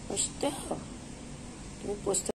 そして、もうポスト